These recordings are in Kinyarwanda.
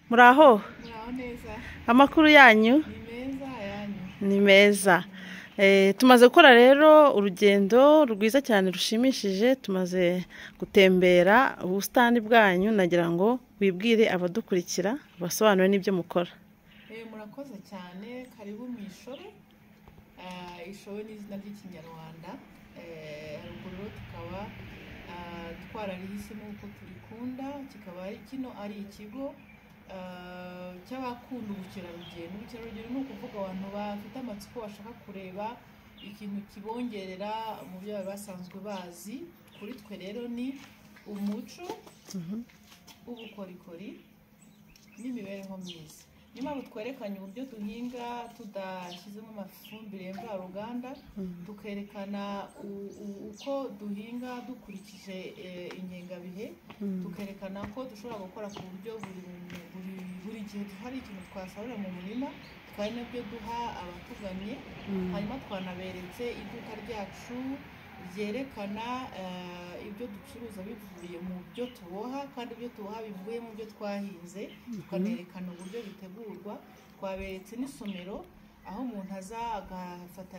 Muraho neza. amakuru yanyu ni meza. Tumaze gukora rero urugendo rwiza cyane rushimishije, tumaze gutembera ubusitani bwanyu, nagira ngo wibwire abadukurikira basobanure n'ibyo mukora. Murakoze cyane, karibu mu Ishobe. Ishobe ni izina ry'ikinyarwanda. Haruguru tukaba twararihisemo uko turikunda, kikaba kino ari ikigo cy'abakunda ubukerarugendo. Ubukerarugendo ni ukuvuga abantu bafite amatsiko bashaka kureba ikintu kibongerera mu byo bari basanzwe bazi. Kuri twe rero ni umuco, ubukorikori n'imibereho myiza. Niyo mpamvu twerekanye uburyo duhinga tudashyizemo amafumbire mvaruganda, tukerekana uko duhinga dukurikije ingengabihe, tukerekana ko dushobora gukora ku buryo buri gihe hari ikintu twasarura mu murima, twari nabyo duha abatuganye. Hanyuma twanaberetse iduka ryacu ryerekana ibyo ducuruza bivuye mu byo tuboha, kandi ibyo tuboha bivuye mu byo twahinze, tukanerekana uburyo bitegurwa. Twaberetse n'isomero aho umuntu aza agafata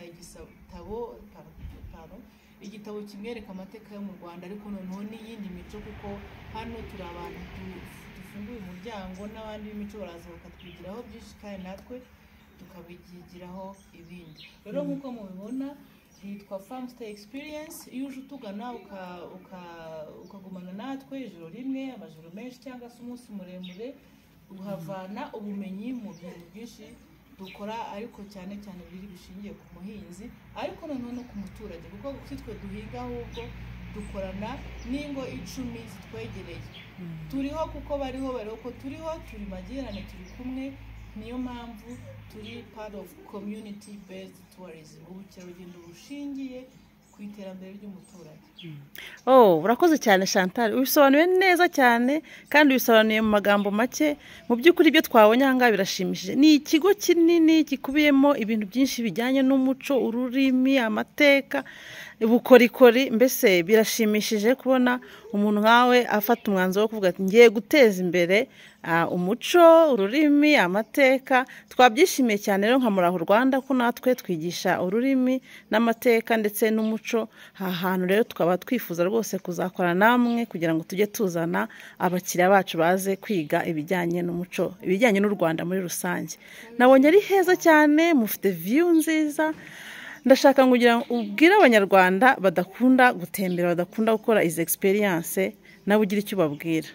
igitabo kimwereka amateka yo mu Rwanda, ariko noneho n'iyindi mico, kuko hano turi abantu dufunguye umuryango, n'abandi b'imico baraza bakatwigiraho byinshi, kandi natwe tukabigiraho ibindi. Rero nk'uko mubibona hitwa Farm Stay Experience. Iyo uje utugana ukagumana natwe ijoro rimwe, amajoro menshi, cyangwa se umunsi muremure, uhavana ubumenyi mu bintu byinshi dukora, ariko cyane cyane biri bishingiye ku muhinzi, ariko noneho no ku muturage, kuko twe duhinga ahubwo dukorana n'ingo 10 zitwegereye. Turiho kuko bariho ko turiho, turi magirane, turi kumwe. Niyo mpamvu turi part of community based tourism, ubukerarugendo bushingiye ku iterambere ry'umuturage. Urakoze cyane Chantal, ubisobanuye neza cyane, kandi ubisobanuye mu magambo make. Mu by'ukuri ibyo twabonye aha ngaha birashimishije. Ni ikigo kinini gikubiyemo ibintu byinshi bijyanye n'umuco, ururimi, amateka, ubukorikori. Mbese birashimishije kubona umuntu nkawe afata umwanzuro wo kuvuga ati ngiye guteza imbere umuco, ururimi, amateka. Twabyishimiye cyane rero nka Muraho Rwanda ko natwe twigisha ururimi n'amateka ndetse n'umuco. Aha hantu rero tukaba twifuza rwose kuzakora namwe kugira ngo tujye tuzana abakiriya bacu baze kwiga ibijyanye n'umuco, ibijyanye n'u Rwanda muri rusange. Nabonye ari heza cyane, mufite view nziza. Ndashaka kugira ngo ubwire abanyarwanda badakunda gutembera, badakunda gukora izi experience, nawe ugira icyo babwira.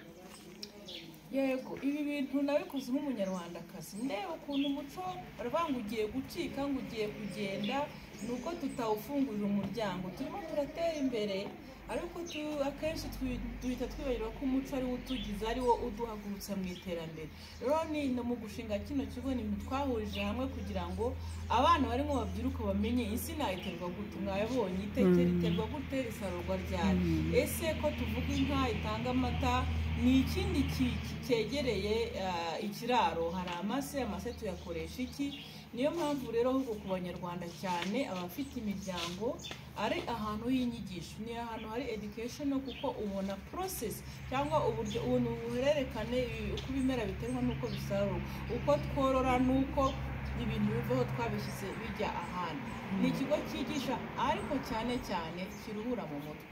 Yego, ibi bintu nabikoze nk'umunyarwandakazi, ndeba ukuntu umuco baravuga ugiye gucika, ngo ugiye kugenda, nuko tutawufungurira umuryango. Turimo turatera imbere, ariko akenshi duhita twibagirwa ko umuco ari wo utugize, ari wo uduhagurutsa mu iterambere. Rero ni mu gushinga kino kigo, ni ibintu twahurije hamwe kugira ngo abana barimo babyiruka bamenye insina iterwa gute. Mwabonye itekera iterwa gute, isarurwa ryari, ese ko tuvuga inka itanga amata, ni ikindi cyegereye ikiraro, hari amase tuyakoresha iki? Niyo mpamvu rero ahubwo ku banyarwanda cyane abafite imiryango ari ahantu y'inyigisho, ni ahantu hari education, kuko ubona process cyangwa uburyo ubuhererekane uko ibimera biterwa n'uko bisarurwa, uko tworora, n'uko ibintu bivaho twabishyize bijya ahandi. Ni ikigo cyigisha, ariko cyane cyane kiruhura mu mutwe.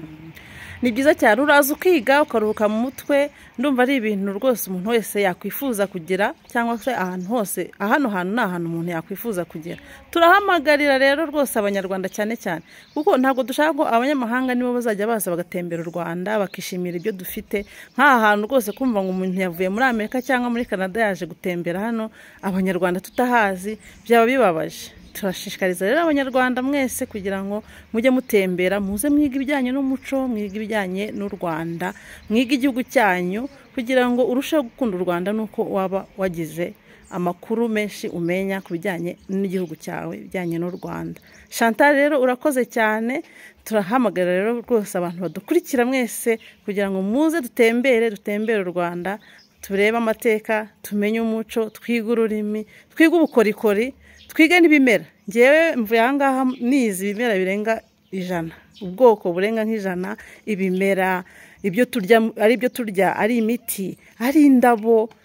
Ni byiza cyane, uraza ukiga ukaruhuka mu mutwe. Ndumva ari ibintu rwose umuntu wese yakwifuza kugira, cyangwa se ahantu hose. Hano hantu ni ahantu umuntu yakwifuza kugira. Turahamagarira rero rwose abanyarwanda cyane cyane, kuko ntabwo dushaka ko abanyamahanga nibo bazajya baza bagatembera u Rwanda bakishimira ibyo dufite. Nk'aha hantu rwose kumva ngo umuntu yavuye muri Amerika cyangwa muri Canada yaje gutembera hano, abanyarwanda tutahazi, byaba bibabaje. Turashishikariza rero abanyarwanda mwese kugira ngo mujye mutembera, muze mwiga ibijyanye n'umuco, mwiga ibijyanye n'u Rwanda, mwiga igihugu cyanyu, kugira ngo urusheho gukunda u Rwanda, nuko waba wagize amakuru menshi umenya ku bijyanye n'igihugu cyawe, bijyanye n'u Rwanda. Chantal rero urakoze cyane. Turahamagara rero rwose abantu badukurikira mwese kugira ngo muze dutembere u Rwanda, turebe amateka, tumenye umuco, twige ururimi, twige ubukorikori, twige n'ibimera. Ngewe mvuye aha ngaha nizi ibimera birenga 100, ubwoko burenga nk'ijana ibimera, ibyo turya ari imiti, ari indabo,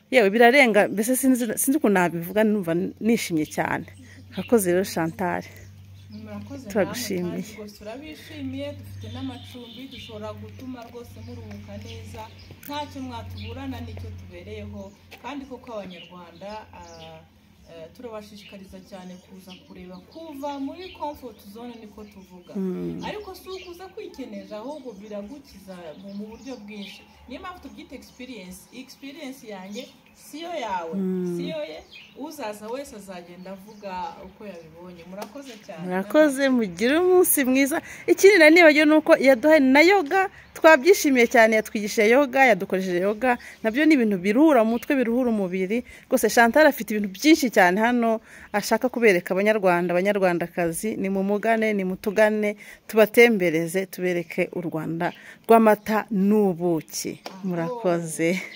yewe birarenga mbese sinzi ukuntu nabivuga numva nishimye cyane. Urakoze rero Chantal, turagushimiye rwose, turabishimiye, dufite n'amacumbi dushobora gutuma rwose muruhuka neza, ntacyo mwatuburana nicyo tubereyeho, kandi koko abanyarwanda turabashishikariza cyane kuza kureba, kuva muri comfort zone niko tuvuga, ariko si ukuza kwikeneje, ahubwo biragukiza mu buryo bwinshi. Niyo mpamvu tubyita experience yanjye siyo yawe, siyo ye, uzaza wese azagenda avuga uko yabibonye. Murakoze cyane. Murakoze, mugire umunsi mwiza. Ikindi nibagiwe nuko yaduhaye na yoga, twabyishimiye cyane, yatwigishije yoga, yadukoresheje yoga, nabyo ni ibintu biruhura umutwe, biruhura umubiri. Rwose Chantal afite ibintu byinshi cyane hano ashaka kubereka abanyarwanda, abanyarwandakazi. Ni mu mugane, ni mutugane, tubatembereze, tubereke u Rwanda rw'amata n'ubuki. Murakoze.